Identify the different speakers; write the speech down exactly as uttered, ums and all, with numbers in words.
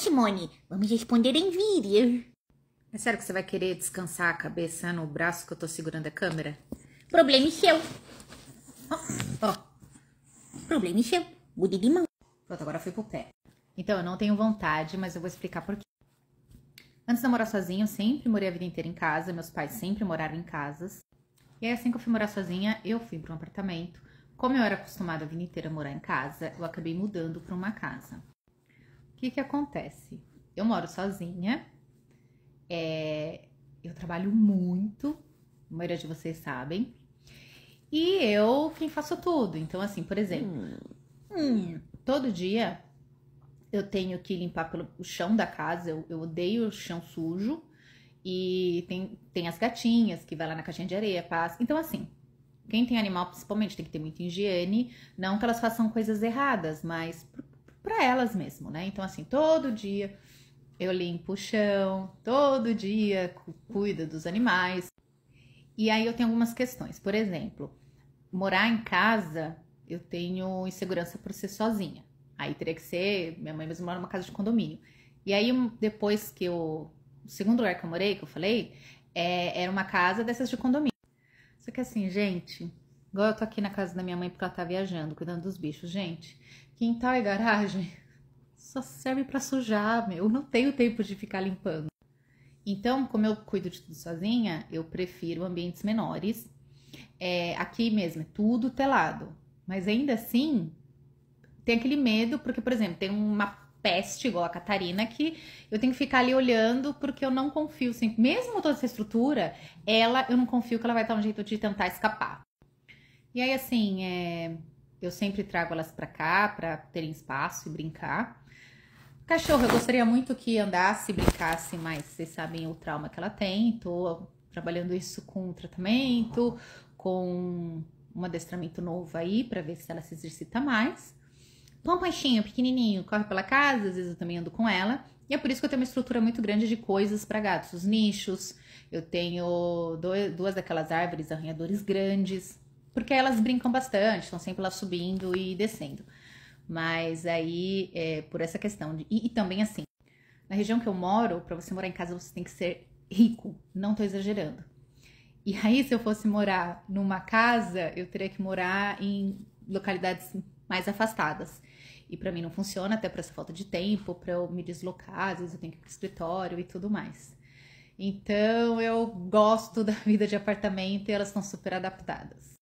Speaker 1: Simone? Vamos responder em vídeo.
Speaker 2: É sério que você vai querer descansar a cabeça no braço que eu tô segurando a câmera?
Speaker 1: Problema seu.
Speaker 2: Ó, ó.
Speaker 1: Problema seu. Mude de mão.
Speaker 2: Pronto, agora fui pro pé. Então, eu não tenho vontade, mas eu vou explicar por quê. Antes de eu morar sozinha, eu sempre morei a vida inteira em casa. Meus pais sempre moraram em casas. E aí, assim que eu fui morar sozinha, eu fui para um apartamento. Como eu era acostumada a vida inteira a morar em casa, eu acabei mudando para uma casa. O que que acontece? Eu moro sozinha. É, eu trabalho muito, a maioria de vocês sabem, e eu quem faço tudo. Então, assim, por exemplo, hum. Hum, todo dia eu tenho que limpar pelo, o chão da casa. Eu, eu odeio o chão sujo. E tem, tem as gatinhas que vai lá na caixinha de areia, passa. Então, assim, quem tem animal principalmente tem que ter muita higiene. Não que elas façam coisas erradas, mas pra elas mesmo, né? Então, assim, todo dia eu limpo o chão, todo dia cuido dos animais. E aí eu tenho algumas questões. Por exemplo, morar em casa, eu tenho insegurança por ser sozinha. Aí teria que ser, minha mãe mesmo mora numa casa de condomínio. E aí depois que eu, o segundo lugar que eu morei, que eu falei, é, era uma casa dessas de condomínio. Só que assim, gente, igual eu tô aqui na casa da minha mãe porque ela tá viajando, cuidando dos bichos. Gente, quintal e garagem só serve pra sujar, meu. Eu não tenho tempo de ficar limpando. Então, como eu cuido de tudo sozinha, eu prefiro ambientes menores. É, aqui mesmo é tudo telado. Mas ainda assim, tem aquele medo, porque, por exemplo, tem uma peste igual a Catarina que eu tenho que ficar ali olhando porque eu não confio sempre. Mesmo toda essa estrutura, ela, eu não confio que ela vai dar um jeito de tentar escapar. E aí, assim, é, eu sempre trago elas pra cá, pra terem espaço e brincar. Cachorro, eu gostaria muito que andasse e brincasse, mas vocês sabem o trauma que ela tem. Tô trabalhando isso com tratamento, com um adestramento novo aí, pra ver se ela se exercita mais. Pampanchinho, pequenininho, corre pela casa, às vezes eu também ando com ela. E é por isso que eu tenho uma estrutura muito grande de coisas para gatos. Os nichos, eu tenho dois, duas daquelas árvores arranhadores grandes, porque elas brincam bastante, estão sempre lá subindo e descendo. Mas aí, é, por essa questão. De, e, e também assim, na região que eu moro, para você morar em casa, você tem que ser rico. Não tô exagerando. E aí, se eu fosse morar numa casa, eu teria que morar em localidades mais afastadas. E pra mim não funciona, até por essa falta de tempo, pra eu me deslocar, às vezes eu tenho que ir pro escritório e tudo mais. Então, eu gosto da vida de apartamento e elas estão super adaptadas.